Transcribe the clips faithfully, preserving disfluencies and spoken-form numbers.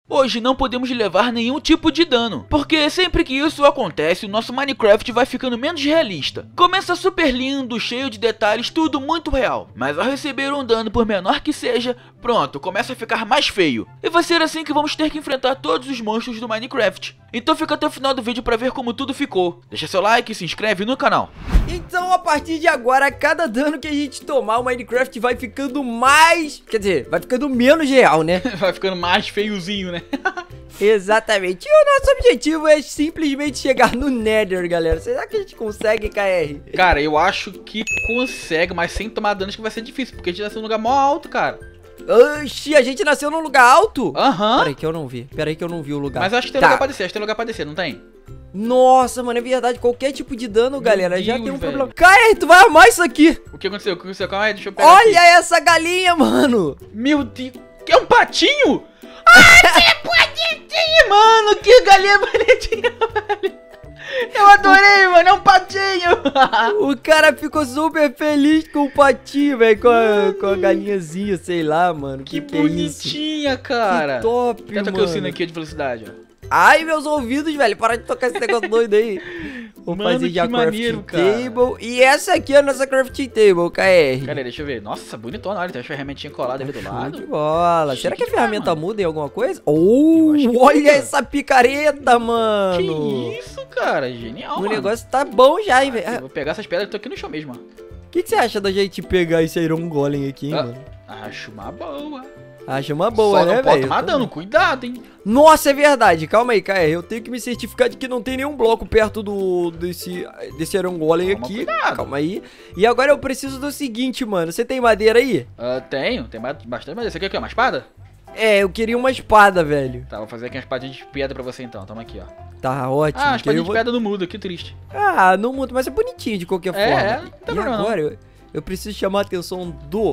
Hoje não podemos levar nenhum tipo de dano, porque sempre que isso acontece, o nosso Minecraft vai ficando menos realista. Começa super lindo, cheio de detalhes, tudo muito real. Mas ao receber um dano, por menor que seja, pronto, começa a ficar mais feio. E vai ser assim que vamos ter que enfrentar todos os monstros do Minecraft. Então fica até o final do vídeo pra ver como tudo ficou. Deixa seu like e se inscreve no canal. Então a partir de agora, cada dano que a gente tomar, o Minecraft vai ficando mais... Quer dizer, vai ficando menos real, né? Vai ficando mais feiozinho, né? Exatamente. E o nosso objetivo é simplesmente chegar no Nether, galera. Será que a gente consegue, K R? Cara, eu acho que consegue, mas sem tomar dano acho que vai ser difícil, porque a gente nasceu num lugar mó alto, cara. Oxi, a gente nasceu num lugar alto? Aham. Peraí que eu não vi. Peraí que eu não vi o lugar. Mas acho que tem Tá. lugar pra descer, acho que tem lugar pra descer, não tem? Nossa, mano, é verdade. Qualquer tipo de dano, galera, já Deus, tem um velho. problema. K R, tu vai amar isso aqui. O que aconteceu? O que aconteceu? Calma aí, deixa eu pegar Olha aqui. essa galinha, mano. Meu Deus, que é um patinho? Ah, que bonitinho, mano, que galinha bonitinha, velho. Eu adorei, mano, é um patinho. O cara ficou super feliz com o patinho, velho, com, a- com a galinhazinha, sei lá, mano. Que, que é isso? bonitinha, cara. Que top, Tenta mano. que eu sino aqui de velocidade, ó. Ai, meus ouvidos, velho, para de tocar esse negócio doido aí. Vou Mano, fazer que já maneiro, crafting cara. table. E essa aqui é a nossa crafting table, K R. Cara, deixa eu ver. Nossa, bonitona, olha, tem as ferramentinhas coladas ali do Show lado. de bola. Chique Será que a demais, ferramenta mano. muda em alguma coisa? Oh, Eu acho que olha muda. essa picareta, mano. Que isso, cara, genial, O mano. negócio tá bom já, hein, Eu velho. vou pegar essas pedras que tô aqui no chão mesmo, ó. O que, que você acha da gente pegar esse Iron Golem aqui, hein, Ah. mano? Acho uma boa. Acha uma boa, Só né, não pode velho? tomar dano, cuidado, hein. Nossa, é verdade. Calma aí, K R. Eu tenho que me certificar de que não tem nenhum bloco perto do desse, desse Iron Golem Toma aqui. cuidado. Calma aí. E agora eu preciso do seguinte, mano. Você tem madeira aí? Ah, tenho, tem ba- bastante madeira. Você quer o quê? Uma espada? É, eu queria uma espada, velho. Tá, vou fazer aqui uma espadinha de pedra pra você então. Toma aqui, ó. Tá ótimo. Ah, a que eu espadinha de vou- pedra não muda, que triste. Ah, não muito, mas é bonitinho de qualquer É, forma. é, não tem e problema não. agora eu, eu preciso chamar a atenção do...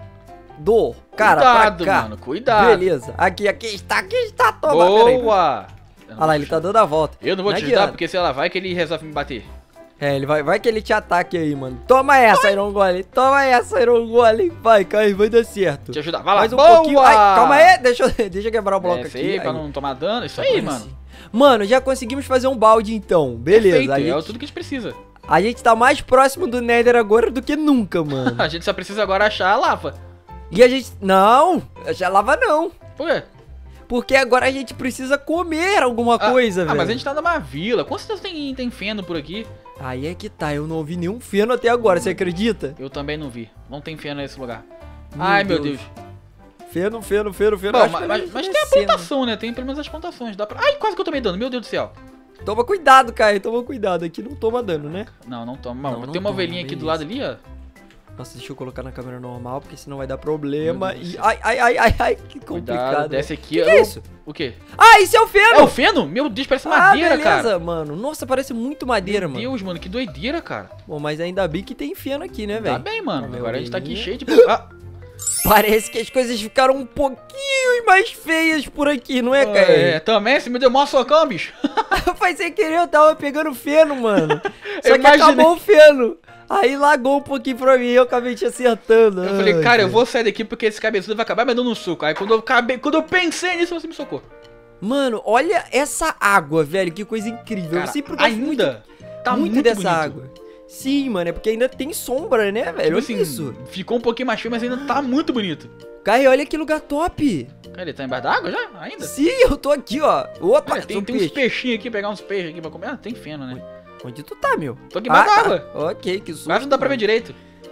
Do... Cara, Cuidado, pra cá. mano, cuidado. Beleza. Aqui, aqui está, aqui está. Toma, peraí. Boa! Eu não Olha lá, vou ele te- tá dando a volta. Eu não vou Não te ajudar, adianta. porque sei lá, vai que ele resolve me bater. É, ele vai, vai que ele te ataque aí, mano. Toma essa, Iron Golem. Toma essa, Iron Golem. Vai, Kai, vai dar certo. Te ajudar, vai lá, Mais um boa! pouquinho. Ai, calma aí, deixa, eu- deixa eu quebrar o bloco É, aqui. isso aí, pra Aí. não tomar dano. Isso aí, Agora mano. sim. Mano, já conseguimos fazer um balde então. Beleza. Perfeito, A é gente, tudo que a gente precisa. a gente tá mais próximo do Nether agora do que nunca, mano. A gente só precisa agora achar a lava. E a gente... Não, já lava não. Por quê? Porque agora a gente precisa comer alguma Ah, coisa, ah, velho. mas a gente tá numa vila. Com certeza tem, tem feno por aqui. Aí é que tá, eu não ouvi nenhum feno até agora, você acredita? Eu também não vi. Não tem feno nesse lugar. Meu Ai, meu Deus. Deus. Feno, feno, feno, feno. Bom, Acho mas, que mas, vai mas tem a descendo. plantação, né? Tem pelo menos as plantações. Dá pra... Ai, quase que eu tomei dano. Meu Deus do céu. Toma cuidado, Caio, toma cuidado. Aqui não toma dano, né? Não, não toma. Não, Não, não tem uma toma, ovelhinha aqui do beleza. lado ali, ó. Nossa, deixa eu colocar na câmera normal, porque senão vai dar problema. Meu Deus do E... céu. Ai, ai, ai, ai, ai, que Cuidado, complicado. desce aqui. Que que ó. é isso? O quê? Ah, isso é o feno! É o feno? Meu Deus, parece Ah, madeira, beleza, cara. mano. Nossa, parece muito madeira, Meu mano. Deus, mano, que doideira, cara. Bom, mas ainda bem que tem feno aqui, né, Tá velho? bem, mano. Meu Agora a gente tá aqui ovelhinha. cheio de... Ah, Parece que as coisas ficaram um pouquinho mais feias por aqui, não é, Caio? é, também, você me deu mó socão, bicho. Foi sem querer, eu tava pegando feno, mano. Só Eu que imaginei. acabou o feno. Aí lagou um pouquinho pra mim e eu acabei te acertando. Eu falei, Ai, cara, eu vou sair daqui porque esse cabeçudo vai acabar me dando um soco. Aí quando eu, acabei, quando eu pensei nisso, você me socou. Mano, olha essa água, velho. Que coisa incrível. Cara, eu sempre gosto muito, ainda tá muito, muito, dessa bonito. água. Sim, mano, é porque ainda tem sombra, né, velho? Tipo Olha assim, isso. ficou um pouquinho mais feio, mas ainda tá muito bonito. Caio, olha que lugar top. Cara, ele tá embaixo d'água já? Ainda? Sim, eu tô aqui, ó. Opa, Olha, tem, sou tem uns peixe. peixinhos aqui, pegar uns peixes aqui pra comer. Ah, tem feno, né? Onde tu tá, meu? Tô aqui embaixo Ah, d'água. tá. Ok, que susto. Quase não dá pra ver mano. direito.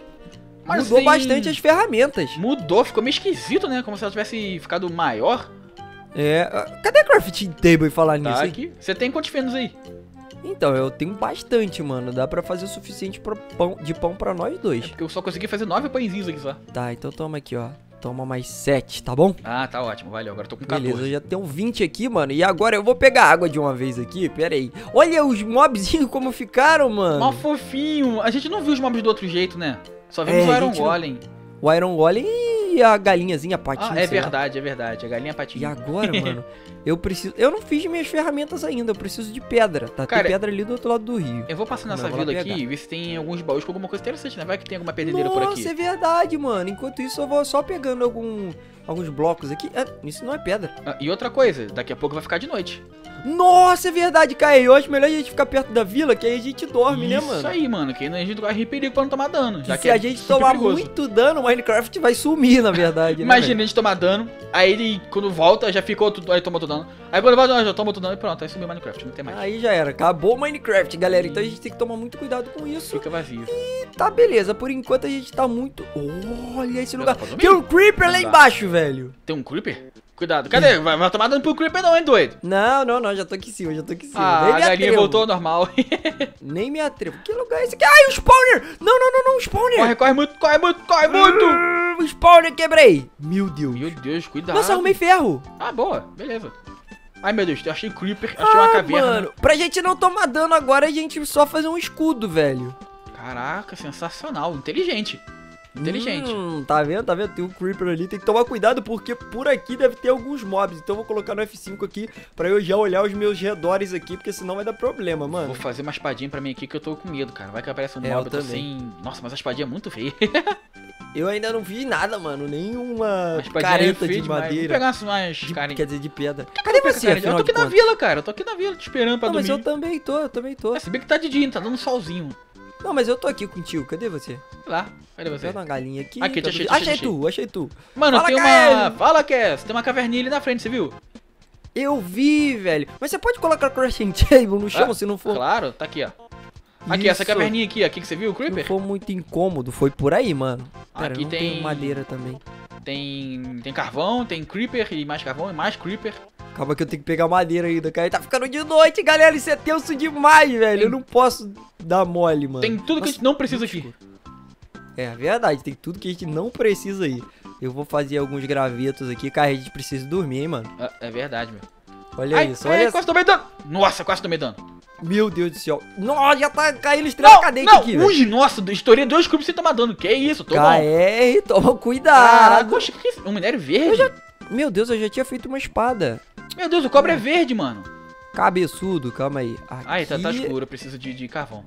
Mas Mudou tem- bastante as ferramentas. Mudou, ficou meio esquisito, né? Como se ela tivesse ficado maior. É, ah, cadê a crafting table e falar nisso, Tá hein? aqui. Você tem quantos fenos aí? Então, eu tenho bastante, mano. Dá pra fazer o suficiente pro pão, de pão pra nós dois. Porque eu só consegui fazer nove pãezinhos aqui só. Tá, então toma aqui, ó. Toma mais sete, tá bom? Ah, tá ótimo. Valeu. Agora eu tô com quatorze. Beleza, eu já tenho vinte aqui, mano. E agora eu vou pegar água de uma vez aqui. Pera aí. Olha os mobzinhos como ficaram, mano. Mó fofinho. A gente não viu os mobs do outro jeito, né? Só vimos É, o a Iron gente não- Golem. O Iron Golem e a galinhazinha, a patinha. Ah, é sei lá. verdade, é verdade. A galinha E patinha. agora, mano, eu preciso... Eu não fiz minhas ferramentas ainda, eu preciso de pedra, tá? Cara, tem pedra ali do outro lado do rio. Eu vou passar nessa Não, vou lá vila aqui pegar. e ver se tem alguns baús com alguma coisa interessante, né? Vai que tem alguma perdedeira por Nossa, aqui. é verdade, mano. Enquanto isso, eu vou só pegando algum, alguns blocos aqui. Ah, isso não é pedra. Ah, e outra coisa, daqui a pouco vai ficar de noite. Nossa, é verdade, Caio. Eu acho melhor a gente ficar perto da vila, que aí a gente dorme, né, mano? Isso aí, mano, que aí a gente corre perigo pra não tomar dano. Já Que que se é a gente super tomar perigoso. muito dano, o Minecraft vai sumir, na verdade, né, Imagina a gente tomar dano, aí ele, quando volta, já ficou outro, aí toma outro dano. Aí quando volta, já toma outro dano e pronto, aí sumiu o Minecraft, não tem mais. velho? Aí já era. Acabou o Minecraft, galera. Então a gente tem que tomar muito cuidado com isso. Fica vazio. E tá, beleza. Por enquanto a gente tá muito... Olha esse lugar. dá pra dormir? Tem um Creeper lá Não dá. embaixo, velho. Tem um Creeper? Cuidado, cadê? Vai, vai tomar dano pro Creeper não, hein, doido? Não, não, não. Já tô aqui em cima, já tô aqui em cima. Ah, Nem a me galinha atrevo. voltou ao normal. Nem me atrevo. Que lugar é esse aqui? Ai, o spawner! Não, não, não, não, o spawner! Corre, corre muito, corre muito, corre muito! Ah, o spawner, quebrei! Meu Deus. Meu Deus, cuidado. Nossa, arrumei ferro. Ah, boa, beleza. Ai, meu Deus, eu achei Creeper, achei uma Ah, caverna. mano, pra gente não tomar dano agora, a gente só fazer um escudo, velho. Caraca, sensacional, inteligente. Inteligente. Hum, tá vendo? Tá vendo? Tem um Creeper ali, tem que tomar cuidado porque por aqui deve ter alguns mobs. Então eu vou colocar no F cinco aqui pra eu já olhar os meus redores aqui, porque senão vai dar problema, mano. Vou fazer uma espadinha pra mim aqui que eu tô com medo, cara. Vai que aparece um É, mob, eu eu tô também. sem... Nossa, mas a espadinha é muito feia. Eu ainda não vi nada, mano. Nenhuma A espadinha careta é feia de demais. madeira. Vou pegar umas, umas de, carinhas. Quer dizer, de pedra. Cadê Cadê você, você, cara? Eu afinal tô de aqui na contas? vila, cara. Eu tô aqui na vila, te esperando pra Não, mas dormir. eu também tô, eu também tô. É, se bem que tá de dia, tá dando solzinho. Não, mas eu tô aqui contigo. Cadê você? Sei lá, cadê você? Pega uma galinha aqui. Aqui, te pra achei, você- te achei, achei te achei. tu, achei tu. Mano, Fala, tem uma... Caio! Fala, Cass. Tem uma caverninha ali na frente, você viu? Eu vi, velho. Mas você pode colocar crafting table no chão Ah, se não for... Claro, tá aqui, ó. Aqui, essa Isso. caverninha aqui, aqui que você viu, o Se não Creeper? for muito incômodo, foi por aí, mano. Pera, Aqui não tem- tem madeira também. Tem... Tem carvão, tem Creeper e mais carvão e mais Creeper. Calma que eu tenho que pegar madeira ainda, cara. Tá ficando de noite, galera. Isso é tenso demais, velho. Tem- Eu não posso dar mole, mano. Tem tudo que a Nossa, gente não precisa muito aqui. escuro. É verdade, tem tudo que a gente não precisa aí. Eu vou fazer alguns gravetos aqui, cara. A gente precisa dormir, hein, mano. Ah, é verdade, meu. Olha Ai, isso, ai, olha isso. quase tomei dano. Nossa, quase tomei dano. Meu Deus do céu. Nossa, já tá caindo estrela Não, cadente não, aqui, velho. ui, nossa, estourei dois cubos sem tomar dano. Que isso, tô bom. K R, toma Caraca, cuidado. oxe, que isso? Um minério verde? Meu Deus, eu já tinha feito uma espada. Meu Deus, o cobre é verde, mano. Cabeçudo, calma aí. Aqui. Ai, tá, tá escuro, eu preciso de, de carvão.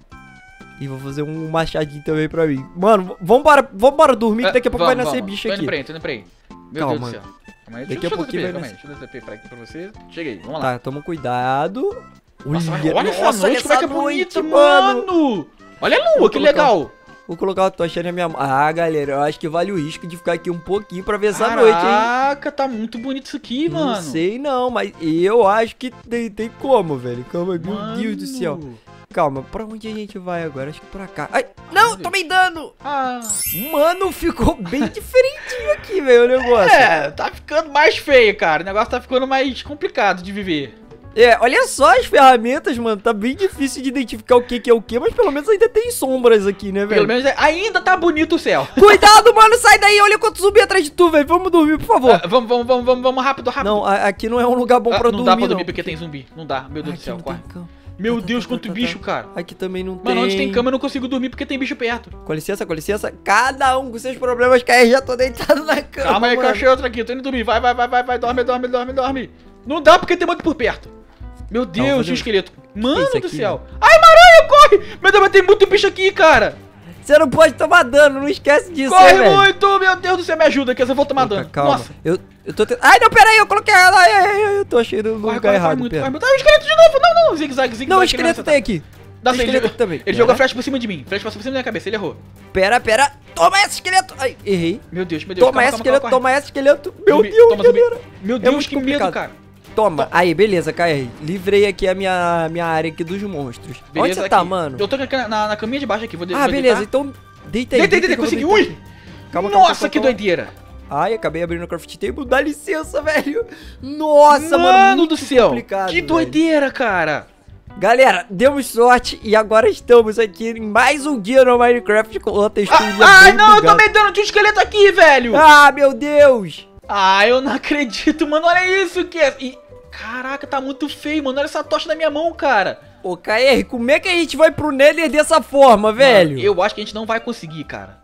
E vou fazer um machadinho também pra mim. Mano, vambora, vambora dormir, que daqui a pouco vai Vamos, nascer vamos. bicho tô aqui. indo pra aí, tô indo pra aí. Meu Calma. Deus do céu. Calma aí, Daqui deixa a eu pouquinho vai calma aí, nascer. deixa eu dar T P pra aqui pra você. Cheguei, vamos lá. Tá, toma cuidado. Nossa, mas Olha, olha essa nossa, noite, como é que é essa bonita, noite, mano. Olha a lua, Vou que colocar- legal. Vou colocar a tocha na minha mão. Ah, galera, eu acho que vale o risco de ficar aqui um pouquinho pra ver essa noite, hein? Caraca, tá muito bonito isso aqui, Não mano. sei não, mas eu acho que tem, tem como, velho. Calma, meu Mano. Deus do céu. Calma, pra onde a gente vai agora? Acho que pra cá. Ai, não, Meu Deus. tomei dano. Ah, Mano, ficou bem diferentinho aqui, velho, o negócio. é, tá ficando mais feio, cara. O negócio tá ficando mais complicado de viver. É, olha só as ferramentas, mano. Tá bem difícil de identificar o que, que é o que, mas pelo menos ainda tem sombras aqui, né, Pelo velho? menos é- ainda tá bonito o céu. Cuidado, mano, sai daí. Olha quanto zumbi atrás de tu, velho. Vamos dormir, por favor. Ah, vamos, vamos, vamos, vamos, vamos rápido, rápido. Não, a- aqui não é um lugar bom Ah, pra não dormir, dá pra dormir não. porque tem zumbi. Não dá, meu Deus do Aqui céu, não corre. tem cama. Meu Tá, Deus, tá, quanto tá, tá, bicho, tá. cara. Aqui também não tem. Mano, onde tem cama eu não consigo dormir porque tem bicho perto. Com licença, com licença. Cada um com seus problemas, cara. Já tô deitado na cama. Calma aí que eu mano. achei outra aqui, tô indo dormir. Vai, vai, vai, vai, vai, dorme, dorme, dorme, dorme. Não dá porque tem muito por perto. Meu Deus, vou o fazer- esqueleto. Mano Isso do aqui, céu. Ai, Maranha, corre! Meu Deus, mas tem muito bicho aqui, cara. Você não pode tomar dano, não esquece disso, Corre hein, velho. muito, meu Deus do céu, me ajuda que eu vou tomar Opa, dano. calma. Nossa. Eu, eu tô tentando. Ai, não, pera aí, eu coloquei ela. Ai, ai, ai, eu tô achando no Corre, lugar corre, corre errado. muito, pera. corre muito. Ai, o esqueleto de novo. Não, não, zigue-zague, zigue-zague. Não, o que ele esqueleto vai tem acertar. aqui. Dá Tem sim, ele esqueleto jogou- também. Ele Pera. jogou flash por cima de mim. Flash passou por cima da minha cabeça, ele errou. Pera, pera. Toma esse esqueleto. Ai, errei. Meu Deus, meu Deus. Toma calma, esse calma, esqueleto, calma, toma esse esqueleto. Meu Zumbi, Deus, toma, zumbi. galera. Meu É Deus, muito que medo, complicado. cara. Toma. Aí, beleza, K R. Livrei aqui a minha, minha área aqui dos monstros. Onde Beleza, você tá, aqui. mano? Eu tô aqui na, na, na caminha de baixo aqui, vou de- Ah, vou beleza. deitar. Então, deita aí. Deita, deita, que eu vou consegui. deitar Ui! aqui. Calma, calma, Nossa, calma, que calma. doideira. Ai, acabei abrindo o craft table. Dá licença, velho. Nossa, mano. Mano muito do céu. complicado, Que velho. doideira, cara. Galera, demos sorte e agora estamos aqui em mais um dia no Minecraft com uma textura Ah, ai, bem não, eu bugada. tomei dano de um esqueleto aqui, velho. Ah, meu Deus. Ah, eu não acredito, mano. Olha isso que é. E, caraca, tá muito feio, mano. Olha essa tocha na minha mão, cara. Ô, K R, como é que a gente vai pro Nether dessa forma, velho? Mano, eu acho que a gente não vai conseguir, cara.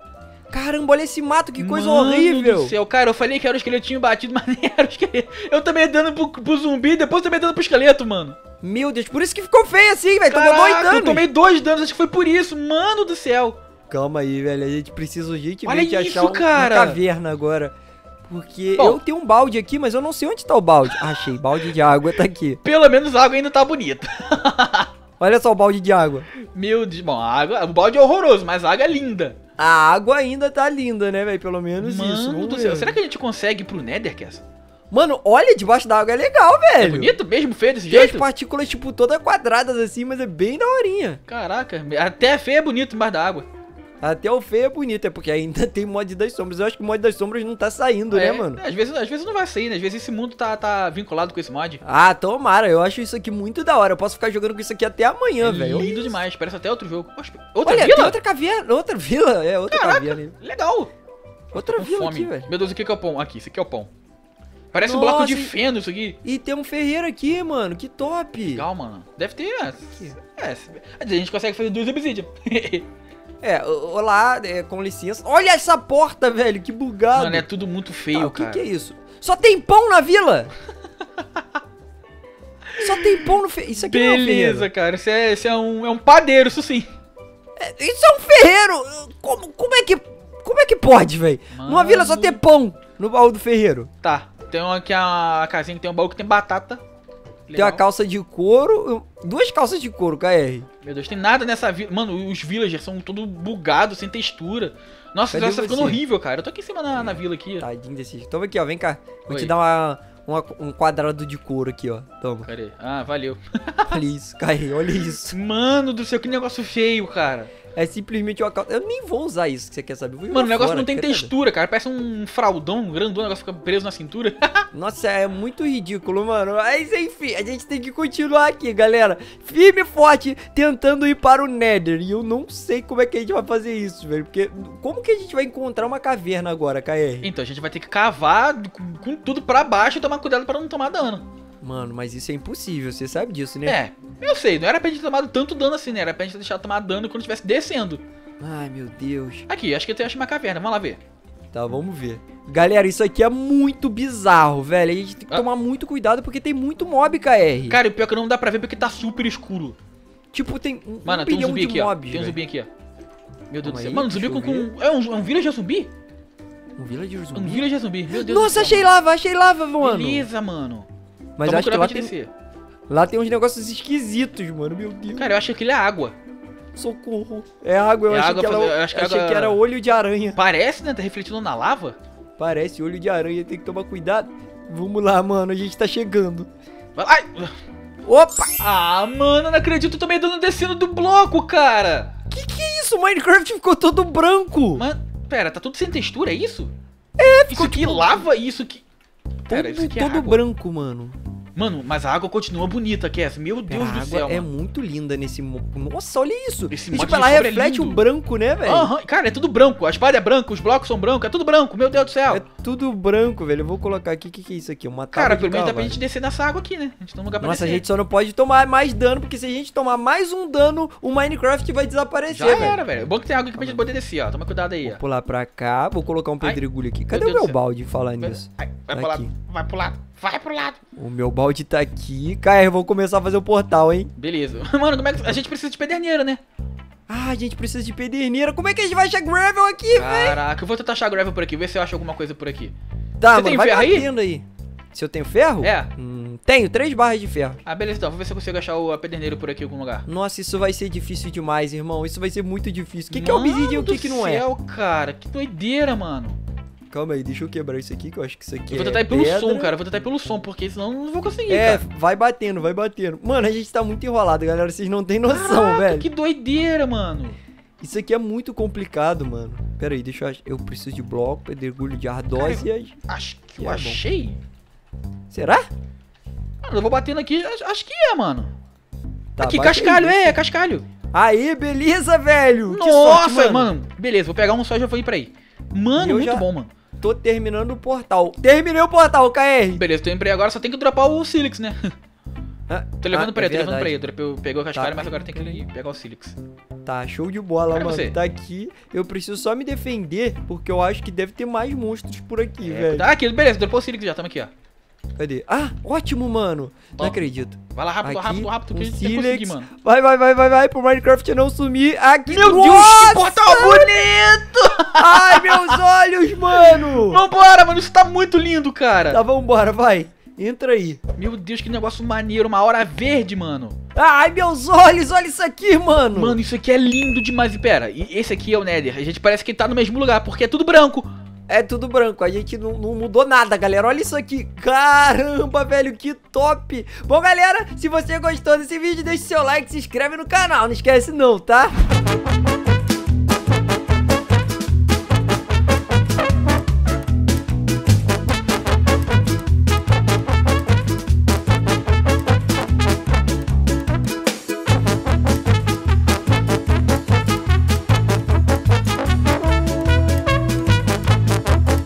Caramba, olha esse mato, que coisa Mano horrível. do céu, cara, eu falei que era o esqueletinho batido, mas nem era o esqueleto. Eu também dando pro, pro zumbi, depois também dando pro esqueleto, mano. Meu Deus, por isso que ficou feio assim, velho. Tomou dois danos. Eu tomei dois danos, acho que foi por isso, mano do céu. Calma aí, velho, a gente precisa urgentemente Olha isso, achar um, cara. uma caverna agora. Porque Bom, eu tenho um balde aqui, mas eu não sei onde tá o balde. Achei, balde de água tá aqui. Pelo menos a água ainda tá bonita. Olha só o balde de água. Meu Deus, bom, a água, o balde é horroroso, mas a água é linda. A água ainda tá linda, né, velho? Pelo menos Mano isso. Mano do ver. céu, será que a gente consegue ir pro Nether, Cass? Mano, olha, debaixo da água é legal, velho. É bonito mesmo, feio desse Tem jeito? as partículas, tipo, todas quadradas assim, mas é bem daorinha. Caraca, até feio é bonito embaixo da água. Até o feio é bonito, é porque ainda tem mod das sombras. Eu acho que o mod das sombras não tá saindo, É, né, mano? Às vezes, às vezes não vai sair, né? Às vezes esse mundo tá, tá vinculado com esse mod. Ah, tomara, eu acho isso aqui muito da hora. Eu posso ficar jogando com isso aqui até amanhã, É velho. lindo demais, parece até outro jogo. Oxe, outra Olha, vila? tem outra caverna, outra vila, é, outra Caraca, caverna. legal. Outra Com vila fome. aqui, velho. Meu Deus, o que que é o pão? Aqui, isso aqui é o pão. Parece um Nossa, bloco de e- feno isso aqui. E tem um ferreiro aqui, mano, que top. Legal, mano. Deve ter, é, é, a gente consegue fazer duas obsidian. É, o- olá, é, com licença. Olha essa porta, velho, que bugado. Mano, é tudo muito feio, Tá, o que cara. que é isso? Só tem pão na vila? Só tem pão no ferreiro. Isso aqui não é um Beleza, ferreiro. cara. Isso é, isso é um, é um padeiro, isso sim. É, isso é um ferreiro. Como, como é que... Como é que pode, velho? Numa Mano. vila só ter pão no baú do ferreiro. Tá, tem uma, aqui a casinha que tem um baú que tem batata. Tem uma Legal. calça de couro, duas calças de couro, K R. Meu Deus, tem nada nessa vila. Mano, os villagers são todos bugados, sem textura. Nossa, Cadê isso tá ficando você? horrível, cara. Eu tô aqui em cima na, na vila aqui. Tadinho desse... Toma aqui, ó, vem cá. Vou Oi. te dar uma, uma- um quadrado de couro aqui, ó. Toma. Cadê? Ah, valeu. Olha isso, K R, olha isso. Mano do céu, que negócio feio, cara. É simplesmente uma calça... Eu nem vou usar isso que você quer saber. Eu vou Mano, o jogar negócio fora, não tem credo. textura, cara. Parece um fraldão, um grandão, o negócio fica preso na cintura. Nossa, é muito ridículo, mano. Mas enfim, a gente tem que continuar aqui, galera. Firme e forte, tentando ir para o Nether. E eu não sei como é que a gente vai fazer isso, velho. Porque como que a gente vai encontrar uma caverna agora, K R? Então, a gente vai ter que cavar com, com tudo pra baixo e tomar cuidado pra não tomar dano. Mano, mas isso é impossível, você sabe disso, né? É, eu sei, não era pra gente ter tomado tanto dano assim, né? Era pra gente deixar tomar dano quando estivesse descendo. Ai, meu Deus. Aqui, acho que eu tenho acho uma caverna, vamos lá ver. Tá, vamos ver. Galera, isso aqui é muito bizarro, velho. A gente tem que Ah. tomar muito cuidado porque tem muito mob, K R. Cara, e o pior é que não dá pra ver porque tá super escuro. Tipo, tem um, Mano, um tem um bilhão zumbi de aqui, ó. mobs, Tem um velho. zumbi aqui, ó. Meu Deus Calma do céu. aí, Mano, zumbi com... deixa eu com... É um, é um villager zumbi? Um villager Um zumbi? villager zumbi, meu Deus Nossa, do céu. achei lava, achei lava, mano. Beleza, mano. Mas Toma acho que cuidado lá pra tem, gente descer. lá tem uns negócios esquisitos, mano. Meu Deus. Cara, eu acho que aquilo é água. Socorro. É água, eu É achei, água que, ela, pra- eu acho que achei água- que era olho de aranha. Parece, né? Tá refletindo na lava. Parece olho de aranha, tem que tomar cuidado. Vamos lá, mano, a gente tá chegando. Vai- Ai! Opa! Ah, mano, não acredito. Eu tomei dano descendo do bloco, cara. Que que é isso? O Minecraft ficou todo branco. Mano, pera, tá tudo sem textura, é isso? É, Isso aqui lava e isso aqui... Pera, todo isso aqui é todo água. branco, mano. Mano, mas a água continua bonita, Cass. Meu Pera, Deus a do água céu, é mano. muito linda nesse... mo- Nossa, olha isso. Esse E, mod tipo, de ela sombra é reflete o lindo. branco, né, velho? Aham, cara, é tudo branco. A espada é branca, os blocos são brancos, é tudo branco. Meu Deus do céu. É tudo branco, velho. Eu vou colocar aqui. O que, que é isso aqui? Uma tábua Cara, de pelo menos dá pra cavalo. gente descer nessa água aqui, né? A gente tem um lugar pra Nossa, a descer. gente só não pode tomar mais dano, porque se a gente tomar mais um dano, o Minecraft vai desaparecer, Já velho. era, velho. É bom que tem água aqui pra gente poder descer, ó. Toma cuidado aí, ó. Vou pular pra cá, vou colocar um Ai, pedregulho aqui. Cadê Deus o meu do céu. balde, falar nisso? Ai, vai Tá pro lado, aqui. vai pro lado, vai pro lado. O meu balde tá aqui. Cara, eu vou começar a fazer o portal, hein? Beleza. Mano, como é que... A gente precisa de pederneira, né? Ah, a gente precisa de pederneira. Como é que a gente vai achar gravel aqui, velho? Caraca, eu vou tentar achar gravel por aqui, ver se eu acho alguma coisa por aqui. Tá, Você mano, tem vai ferro aí? batendo aí. Se eu tenho ferro? É. Hum, tenho, três barras de ferro. Ah, beleza, então. Vou ver se eu consigo achar o a pederneira por aqui em algum lugar. Nossa, isso vai ser difícil demais, irmão. Isso vai ser muito difícil. O que, que é obsidian e o que, que não é? Meu Deus do céu, cara. Que doideira, mano. Calma aí, deixa eu quebrar isso aqui, que eu acho que isso aqui Eu vou é tentar ir pelo pedra. som, cara. Eu vou tentar ir pelo som, porque senão eu não vou conseguir, É, cara. vai batendo, vai batendo. Mano, a gente tá muito enrolado, galera. Vocês não têm noção, Caraca, velho. que doideira, mano. Isso aqui é muito complicado, mano. Pera aí, deixa eu achar. Eu preciso de bloco, pedregulho de ardósia. Cara, Acho que eu É bom. achei. Será? Mano, eu vou batendo aqui. Acho, acho que é, mano. Tá, aqui, bate cascalho, aí. é, é cascalho. Aí, beleza, velho. Que Nossa, sorte, mano. Beleza, vou pegar um só e já vou ir pra aí. Mano, Eu muito já- bom, mano. Tô terminando o portal. Terminei o portal, K R. Beleza, tô indo pra aí agora, só tem que dropar o Silix, né? Ah, Tô levando ah, pra aí, é tô levando pra aí. verdade. Eu dropei- eu peguei o cascalho, Tá. mas agora tem que ir pegar o Silix. Tá, show de bola, Cadê mano. você? Tá aqui. Eu preciso só me defender, porque eu acho que deve ter mais monstros por aqui, É, velho. tá aqui, beleza, dropou o Sirix já, tamo aqui, ó. Cadê? Ah, ótimo, mano. Não Ó. acredito. Vai lá rápido, Aqui, rápido, rápido, que um a gente tem que Silex. conseguir, mano. Vai, vai, vai, vai, vai, pro Minecraft não sumir. Aqui, Meu Nossa! Deus, que portal bonito! Ai, meus olhos, mano. Vambora, mano, isso tá muito lindo, cara. Tá, vambora, vai. Entra aí. Meu Deus, que negócio maneiro, uma hora verde, mano. Ai, meus olhos, olha isso aqui, mano. Mano, isso aqui é lindo demais. E pera, e esse aqui é o Nether. A gente parece que tá no mesmo lugar, porque é tudo branco. É tudo branco, a gente não, não mudou nada, galera. Olha isso aqui, caramba, velho, que top. Bom, galera, se você gostou desse vídeo, deixa o seu like, se inscreve no canal, não esquece não, tá?